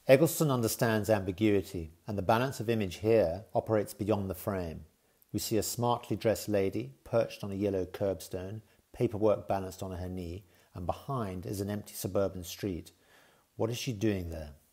Eggleston understands ambiguity, and the balance of image here operates beyond the frame. We see a smartly dressed lady perched on a yellow curbstone, paperwork balanced on her knee, and behind is an empty suburban street. What is she doing there?